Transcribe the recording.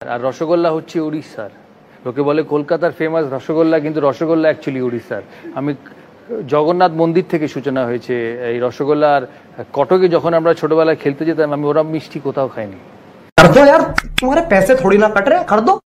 আর রসগোল্লা হচ্ছে উড়িষ্যার। লোকে বলে কলকাতার ফেমাস রসগোল্লা, কিন্তু রসগোল্লা অ্যাকচুয়ালি উড়িষ্যার। আমি জগন্নাথ মন্দির থেকে সূচনা হয়েছে এই রসগোল্লা। আর কটকে যখন আমরা ছোটবেলায় খেলতে যেতাম, আমি ওরা মিষ্টি কোথাও খাইনি। कर दो यार, तुम्हारे पैसे थोड़ी ना कट रहे, कर दो।